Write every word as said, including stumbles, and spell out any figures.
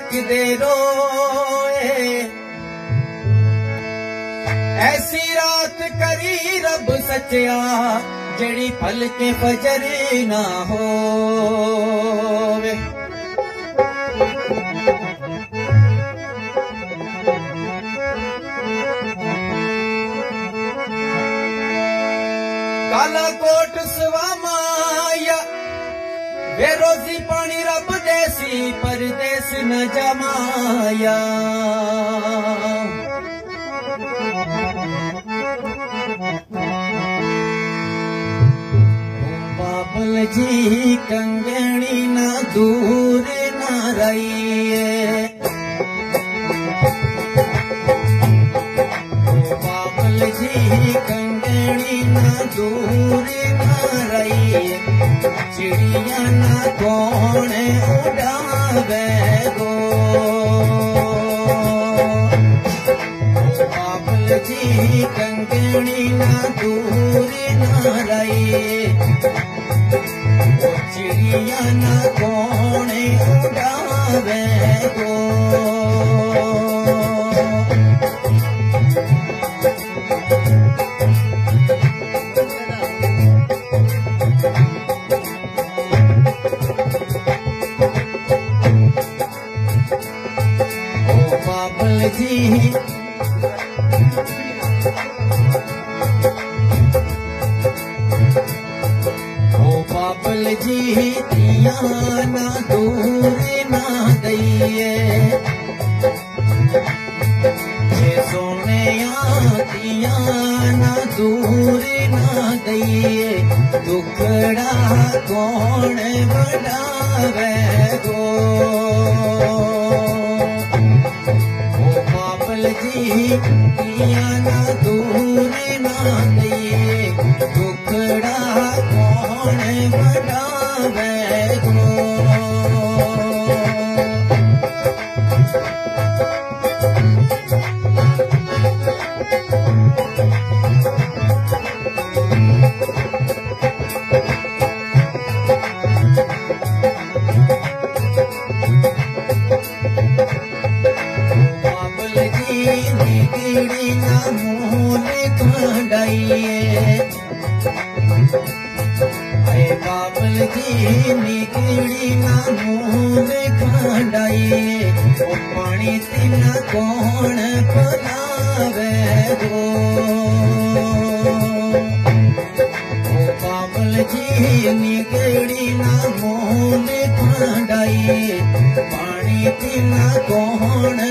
दे रोए। ऐसी रात करी रब सच्चा जेड़ी पल के फजर ना होवे। काला कोट स्वामाया वे रोजी पानी रब देसी परदेस न जमाया। बाबल जी कंगणी ना दूर ना रहिए। बाबल जी कंगणी ना दूर ना रहिए। चिड़िया ना कौन उड़ावे गो। बाबल जी कंगणी ना दूर ना रहिए। चिड़िया ना कौन उड़ावे गो। बाबल जी ओ बाबल जी दिया ना दूर ना दइए। ये सोने दिया ना दूर ना दइए। दुखड़ा कौन बढ़ावे गो। बाबल जी दिया ना दूर ना दइए। दुखड़ा कौन बढ़ावे गो। निगड़ी ना मूल खंडाइए। अरे बाबल जी निगड़ी ना मूल खंडाइए। ओ पानी तिना कौन पिलावे गो। ओ बाबल जी निगड़ी ना मूल खंडाइए। पानी तिना कौन